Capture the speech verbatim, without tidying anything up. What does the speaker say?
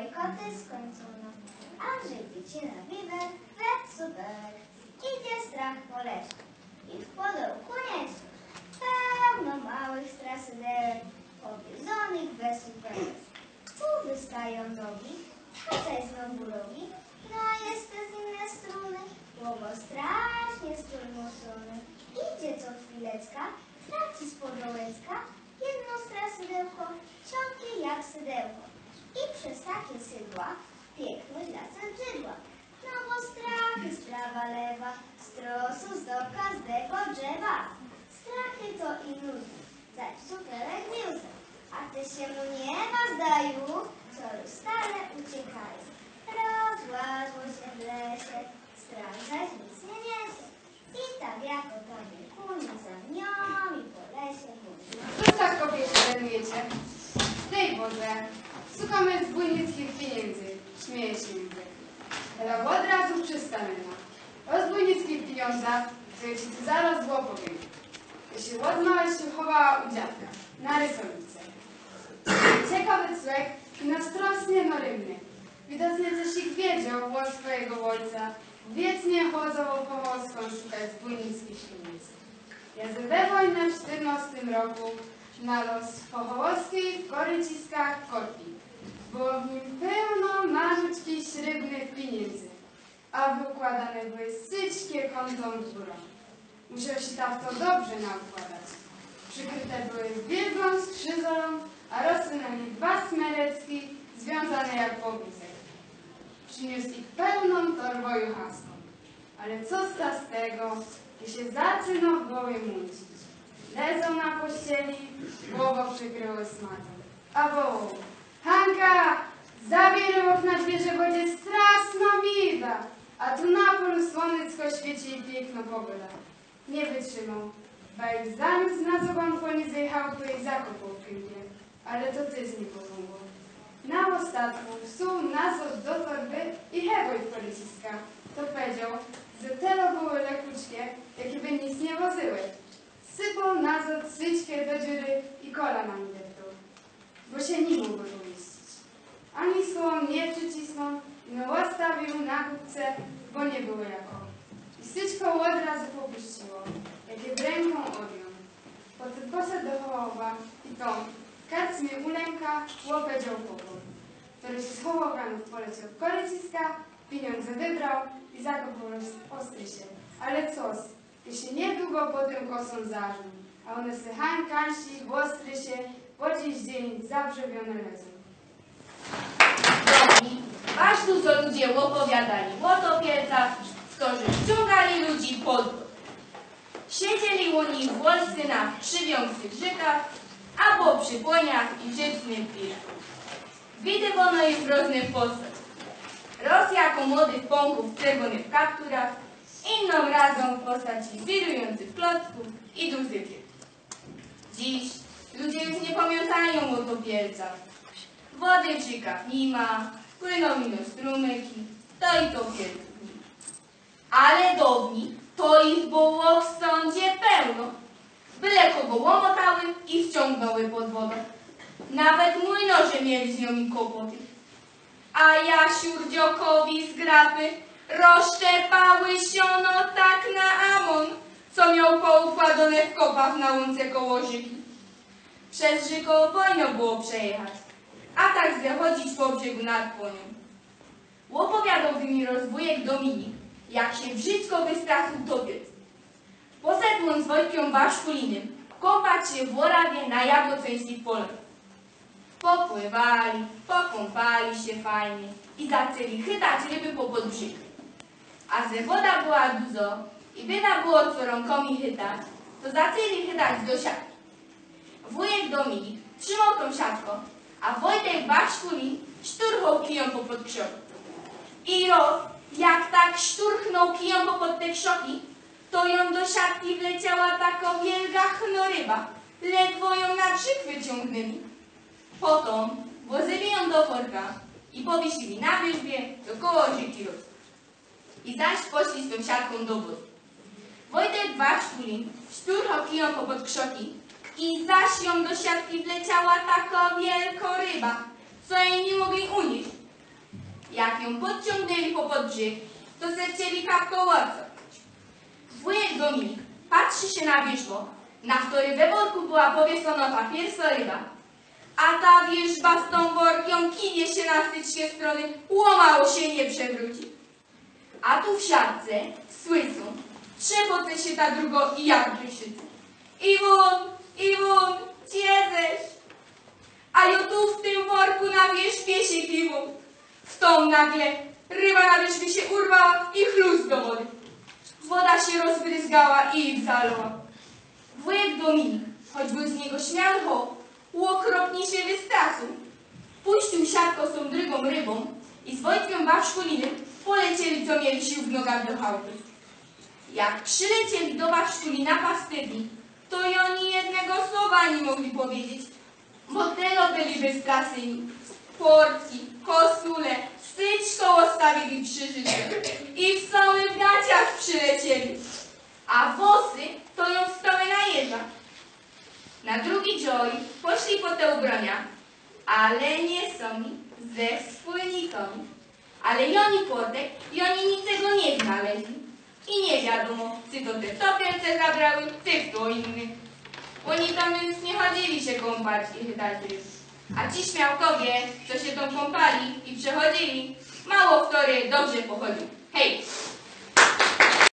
koty skończono. Andrzej wycina wiwer, wet super. Idzie strach po lesie i w podołku niesie pełno małych strasydełek, powiedzonych bez superek. Tu wystają nogi, tutaj znowu rogi, no a jest te inne struny, głowo strasznie sturmosony. Idzie co chwileczka, traci z podołeczka jedno strasydełko, ciągnie jak sydełko. I przez takie sydła piękność lasem brzydła. No bo strachy sprawa lewa, z trosu z do każdego drzewa. Strachy to i nudy, zaś superek wiózę. A ty się mu nie ma zdaju, co już stale uciekają. Rozładło się w lesie, strach zaś nic nie niesie. I tak jako tobie kunie za nią i po lesie chodzi. Cóż tak kobiety zajmujecie? Tej Boże, szukamy zbójnickich pieniędzy, śmieje się Józef. Ale od razu przystanęła. O zbójnickich pieniądzach, to ja ci tu zaraz było powiem. Ja się od małeństwa chowała u dziadka, na rysownicy. Ciekawy cłek i nastrosnie norymny. Widocznie coś ich wiedział, włos swojego ojca. Wiecnie chodzą po Polską szukać zbójnickich pieniędzy. Ja we wojnę w czternastym roku na los po Hołowskiej w Koryciskach kopi. Było w nim pełno maluczkich śrybnych pieniędzy, a wykładane były syćkie kątą górą. Musiał się tam to dobrze naukładać. Przykryte były wielką skrzyzolą, a rosły na nich dwa smerecki, związane jak powózek. Przyniósł ich pełną torbą juchaską. Ale co sta z tego, że się zaczyna w głowie mącić. Lezą na pościeli, głową przykryły smatą. A wołał: Hanka, zabierę okna dwie, że będzie straszno miła. A tu na polu słonecko świeci i piękno pogoda. Nie wytrzymał. Bajk zamysł na zobanko nie zjechał, to i zakopał w kępie. Ale to ty z nie pomogło. Na ostatku wsuł nazot do torby i heboj w Koryciskach. To powiedział, że telo były lekuczkie, jakie by nic nie wozyły. Sypał nazot syćkie do dziury i kola na mnie deptał, bo się nie mógłby umieścić. Ani słom nie przycisnął i no łastawił na kupce, bo nie było jako. I syćko od razu popuściło, jakie w ręką odjął. Potem poszedł do Hołowa i to, kac mnie ulęka, łopedział popór, który się schował rano w poleciał w Koryciska, pieniądze wybrał i zakopał ostrysie. Ale cos, i się niedługo potem kosą zażną, a one sychań, kansi, w ostrysie, po dziś dzień zabrzewione lezą. Drogi, aż tu co ludzie opowiadali w Łotopiercach, skąrzy ściągali ludzi pod wód. Siedzieli u nich wolscy na krzywiących żykach, albo przy płoniach i życnych piszku. Widywano ich w różnych postać. Roz jako młodych pąków w czerwonych kapturach, inną razą w postaci wirujących klocków i duzykiet. Dziś ludzie już nie pamiętają o Łotopiercach. Wody w rzekach nie ma, płyną ino strumyki, to i to pierdół. Ale downi to ich było w sądzie pełno. Byle kogo łomotały i wciągnęły pod wodę. Nawet młynarze mieli z nią kłopoty. A Jasiurdziokowi z grapy rozszczepały siono tak na amon, co miał poukładane w kopach na łące koło rzeki. Przez rzekę wojno było przejechać, a tak zachodzić po brzegu nad płonią. Opowiadał mi rozwójek Dominik, jak się brzydko wystraszył topiec. Poszedł on z Wojtkiem Baszkulinem kąpać się w Orawie na jabłoceńskich polach. Popływali, pokąpali się fajnie i zaczęli chytać ryby po podbrzyk. A że woda była dużo i byna było co rąkami chytać, to zaczęli chytać do siatki. Wujek Dominik trzymał tą siatką, a Wojtek Baszkulin szturchał kiją popod krzoki. I roz, jak tak szturchnął kiją popod te krzoki, to ją do siatki wleciała taka wielka chnoryba, ledwo ją na brzyg wyciągnęli. Potem włożyli ją do worka i powiesili na wierzbie dookoła rzeki Roz. I zaś poszli z tą siatką do wody. Wojtek Baszkulin szturchał kiją popod krzoki i zaś ją do siatki wleciała taka wielka ryba, co jej nie mogli unieść. Jak ją podciągnęli popod brzeg, to zechcieli kapką odcofnąć. Wujek Dominik patrzy się na wierzbo, na której we worku była powieszona papiersoryba, a ta wierzba z tą workiem kinie się na styczkie strony, łamało się nie przewróci. A tu w siatce słyszą, trzepoce się ta drugo i jak krzyczy. Iwon, Iwon, gdzieżeś? A ja tu w tym worku na wierzbie się piwą. W tą nagle ryba na wierzbie się urwała i chlust do wody. Woda się rozbryzgała i ich zalała. Wujek Dominik, choć był z niego śmiały chłop, okropnie się wystraszył. Puścił siatko z tą drugą rybą i z Wojtkiem Waszkulinem polecieli, co mieli sił w nogach do chałupy. Jak przylecieli do Waszkulina pastyrni, to i oni jednego słowa nie mogli powiedzieć, bo tyle byli wystraszeni. Portki, kosule, styczką ostawili przy życiu i w samych gaciach przylecieli, a włosy to ją stały na jeża. Na drugi dzień poszli po te ubrania, ale nie sami, ze wspólnikami. Ale i oni płotek i oni niczego nie znaleźli. I nie wiadomo, czy to te topielce zabrały, czy kto inny. Oni tam więc nie chodzili się kąpać i chytać ryb. A ci śmiałkowie, co się tą kąpali i przechodzili, mało który dobrze pochodził. Hej!